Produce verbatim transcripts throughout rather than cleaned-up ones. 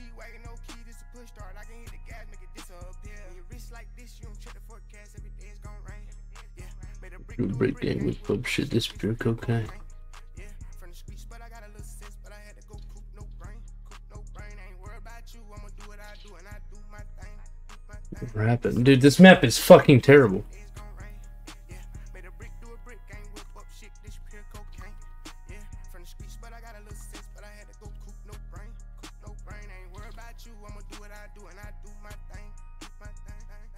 G-Wagon, no key, this a push start. I can hit the gas, make it disappear. When you rich like this, you don't check the forecast. Every day it's gonna rain. Yeah, made a brick You break gang with pub shit. This pure cocaine. Yeah, from the streets, but I got a little sense, but I had to go coop no brain. Coop no brain. I ain't worried about you. I'ma do what I do, and I do my thing. Do my thing. Rapping, dude. This map is fucking terrible. It's gonna rain. Yeah, made a brick do a brick, ain't whip up shit. This pure cocaine. Yeah, from the streets, but I got a little sense, but I had to go coop no brain. Coop no brain. I ain't worried about you. I'ma do what I do, and I do my thing. Do my thing.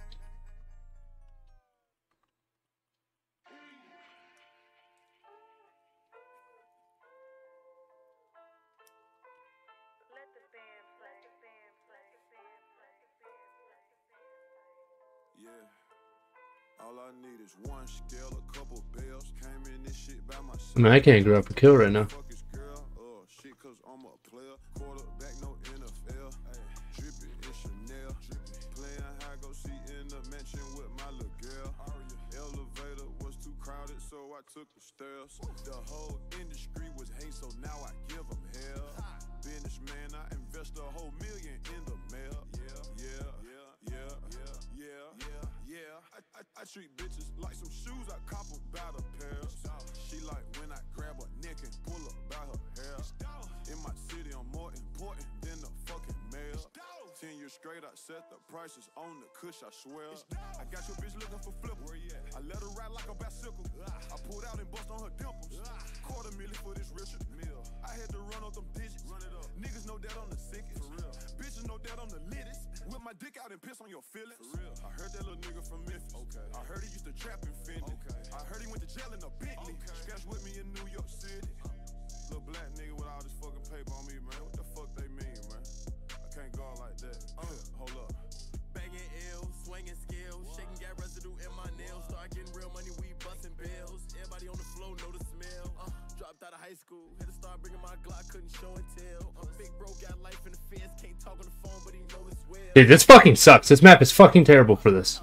Yeah. All I need is one scale, a couple bells. Came in this shit by myself. I mean, I can't grab a kill right now. Fuck his girl, uh, shit, cause I'm a player. Quarterback, no N F L. Ay, drippy in Chanel. Drippy. Playing high, go see in the mansion with my little girl. Elevator was too crowded, so I took the stairs. The whole industry was hate, so now I give them hell. Businessman, I invest a whole million in the mail. Yeah, yeah, yeah, yeah, yeah, yeah, yeah, yeah. I, I, I treat bitches like some shoes, I cop them by the pairs. She like when I grab her neck and pull her by her hair. In my city, I'm more important than the fucking mayor. Ten years straight, I set the prices on the kush, I swear. I got your bitch looking for flipper. Where you at? I let her ride like a bicycle. I pulled out and bust on her dimples. Quarter million for this Richard Mill. I had to run up them digits. Run it up. Niggas know that I'm the sickest. For real. Bitches know that I'm the littest. Whip my dick out and piss on your feelings. For real. I heard that little nigga from Memphis. Okay. I heard he used to trap in Fendi. Okay. I heard he went to jail in a Bentley. Okay. Scratch with me in New York City. Little black nigga with all this fucking paper on me, man. What the fuck they mean, man? I can't go out like that. Uh, hold up. Banging ill, swinging skills, shaking gas residue in my nails. Start getting real money, we busting bills. Everybody on the floor know the smell. Uh, dropped out of high school, had to start bringing my Glock, couldn't show and tell. Uh, big bro got life in the fence, can't talk on the phone, but he know it's well. Dude, this fucking sucks. This map is fucking terrible for this.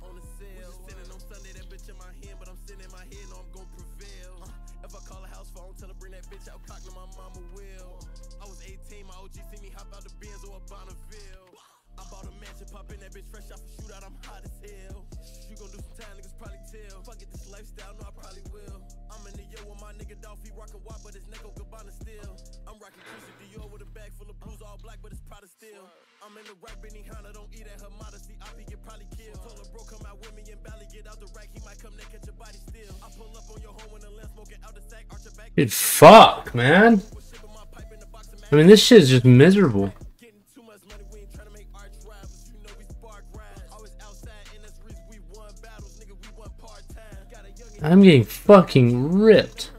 I'm in the rack, Benny Hanna, don't eat at her modesty. I be get probably killed. Told her bro, come out with me and Bally, get out the rack. He might come there, catch your body still. I pull up on your home when the lamp smoking out the sack, arch your back. Dude, fuck, man. I mean, this shit is just miserable. Getting too much money, we ain't trying to make arch rivals. You know we spark rides. Always outside in this reason we won battles, nigga, we won part time. Got a young I'm getting fucking ripped.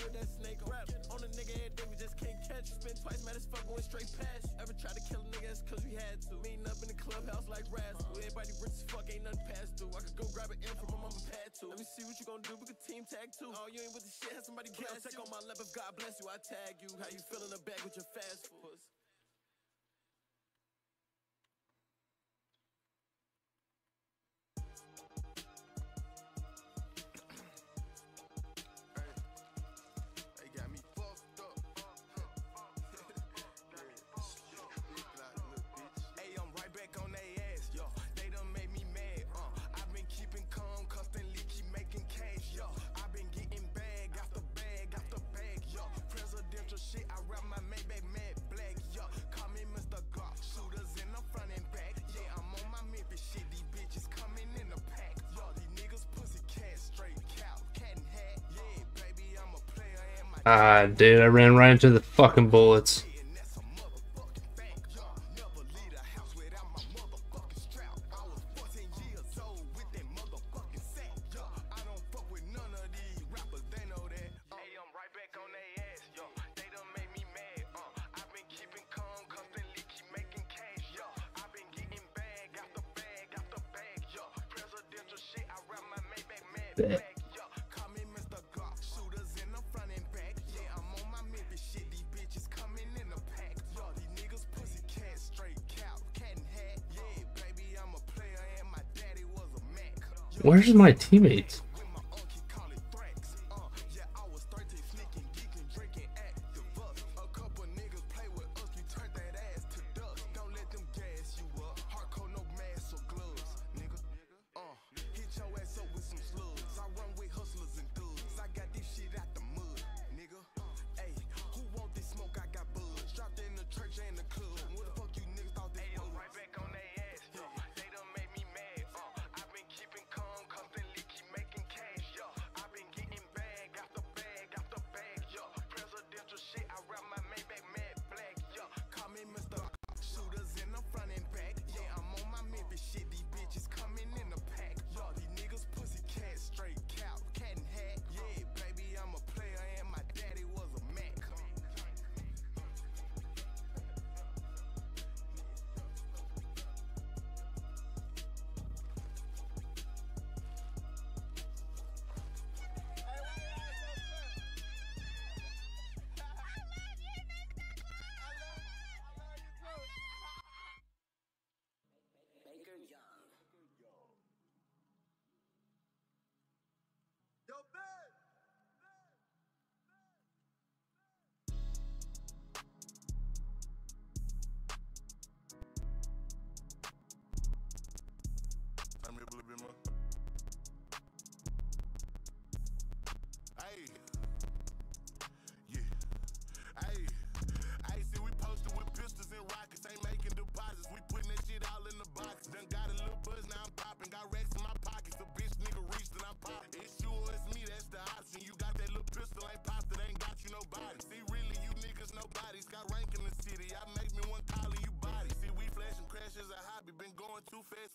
Oh, you ain't with the shit, have somebody bless you. Check on my lap if God bless you, I tag you. How you feeling the bag with your fast food? Ah, dude, I ran right into the fucking bullets. Where's my teammates?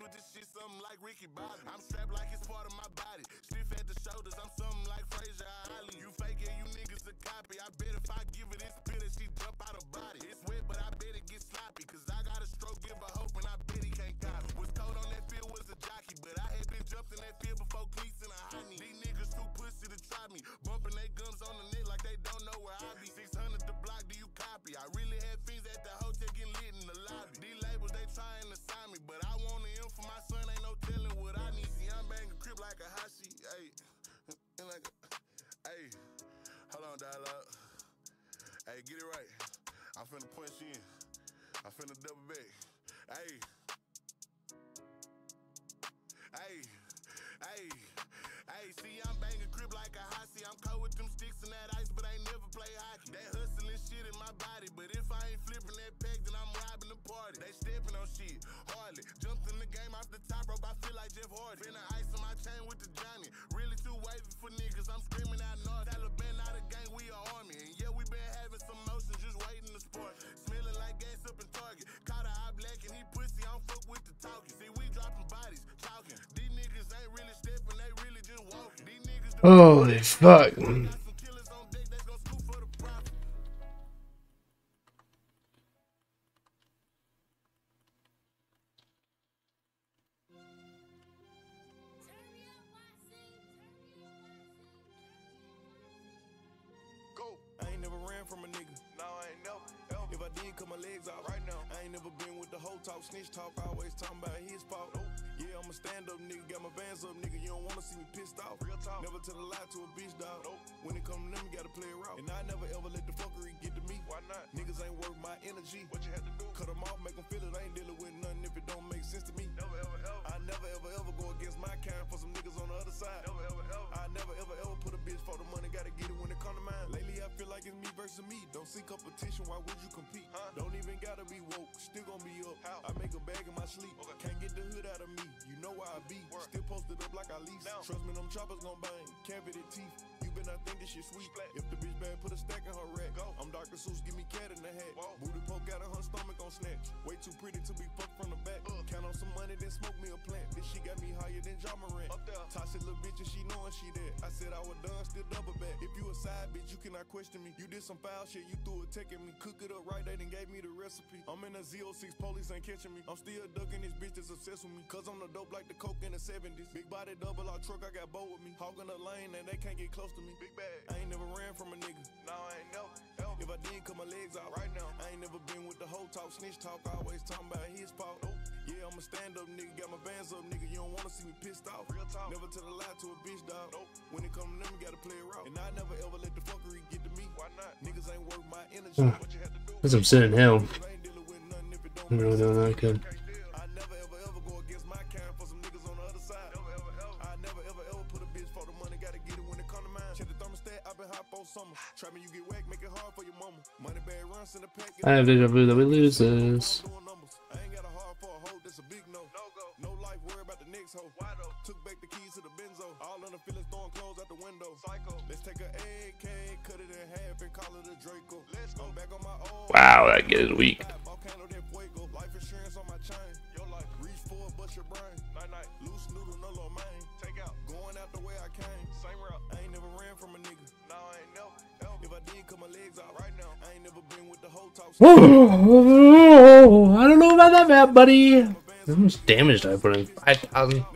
with this shit, something like Ricky Bobby. I'm strapped like it's part of my body. Stiff at the shoulders, I'm something like Frazier Ali. You fake it, you niggas a copy. I bet if I give her this spitter, she jump out of body. It's wet, but I bet it get sloppy. Cause I got a stroke, give her hope, and I bet he can't copy. Was cold on that field, was a jockey. But I had been jumped in that field before cleats and a high knee. These niggas too pussy to try me. Bumping they gums on the net like they don't know where I be. six hundred the block, do you copy? I really had fiends at the hotel getting lit in the lobby. These labels, they trying to sign me. But I want an M for my son, ain't no telling what I need. See, I'm banging crib like a hot sheet. Ayy, like a, ayy, hold on, dialogue. Ayy, get it right. I'm finna punch in. I'm finna double back. Ayy. Ayy. Ayy. Ayy, see, I'm banging crib like a hot seat. I'm cold with them sticks and that ice, but I ain't never play hockey. That hustling shit in my body, but if I ain't flipping that pack, then I'm robbing the party. They stepping on shit, hardly. Jumped in the game off the top rope, I feel like Jeff Hardy. Finna ice on my chain with the Johnny. Really too wavy for niggas, I'm screaming out north. Taliban out of gang, we a army. And yeah, we been having some motion, just waiting to spark. Smelling like gas up in Target. Caught a eye black and he pussy, I don't fuck with the talking. See, we dropping bodies, talking. These niggas ain't really stepping, they really just walking. These niggas Holy fuck. got some killers on deck, that's gon' scoop for the profit. Go. I ain't never ran from a nigga. No, I ain't never. Ever. If I did, cut my legs out right now. I ain't never been with the whole talk, snitch talk, always talking about his fault. Nope. Yeah, I'm a stand up nigga, got my bands up, nigga. You don't wanna see me pissed off. Real talk. Never tell a lie to a bitch, dog. Nope. When it come to them, you gotta play it raw. And I never ever let the fuckery get to me. Why not? Niggas ain't worth my energy. What you had to do? Cut them off, make them feel it. I ain't dealing with nothing if it don't make sense to me. Never ever ever. I never ever ever go against my kind for some niggas on the other side. Never ever ever. I never ever ever put a bitch for the money, gotta get it when it come to mine. Lately I feel like it's me versus me. Don't see competition, why would you compete? Huh? Don't even gotta be woke, still gon' be up. How? I make a bag in my sleep. Okay. Can't get the hood out of me. You know why I be. Word. Still posted up like I lease. Down. Trust me, them choppers gon' bang. Cavity teeth. You better not think this shit sweet. Splat. If the bitch bad, put a stack in her rack. Go. I'm Doctor Seuss, give me cat in the hat. Whoa. Booty poke out of her stomach on snatch. Way too pretty to be fucked from the back. Uh. Count on some money, then smoke me a plant. This shit got me higher than Ja Morant. Up there. Toxic little bitch and she knowin' she dead. I said I was done, still double back. If you a side bitch, you cannot question me. You did some foul shit, you threw a tech at me. Cook it up right, they done gave me the recipe. I'm in a Z oh six, police ain't catching me. I'm still ducking this bitch that's obsessed with me. Cause I'm the dope like the coke in the seventies. Big body double out truck, I got bow with me. Hawk in the lane and they can't get close to me. Big bag. I ain't never ran from a nigga. No, I ain't never. Ever. If I did, cut my legs out right now. I ain't never been with the whole talk, snitch talk, always talking about his fault. Nope. Yeah, I'm a stand up nigga, got my bands up nigga. You don't wanna see me pissed off. Real talk. Never tell a lie to a bitch, dog. Nope. When it come to them, you gotta play it raw. And I never ever let the fuckery get to me. Why not? Niggas ain't worth my energy. Mm. What you had to do? Cause I'm sitting hell. I'm really doing that good. I never ever ever go against my kind for some niggas on the other side. Never ever ever. I never ever ever put a bitch for the money, gotta get it when it come to mine. Check the thermostat, I've been hot for summer. Try me, you get whack, make it hard for your mama. Money bag runs in the pack. I have deja vu that we lose this. I ain't got a heart for a hoe, that's a big no. No go. No life, worry about the next hoe. Why though? Took back the keys to the benzo. All of the feelings throwing clothes out the window. Psycho. Let's take a A K, cut it in half and call it a Draco. Let's go. I'm back on my own. Wow, that gets weak. Life insurance on my chain. Your life. Reach for it, bust your brain. Night night. Loose noodle, no low main. Take out. Going out the way I came. Same route. I ain't never ran from a nigga. No, I ain't never. Ever. If I did, cut my legs out right now. I ain't never been with the whole talk. Whoa, I don't know about that, buddy. How much damage did I put in? five thousand.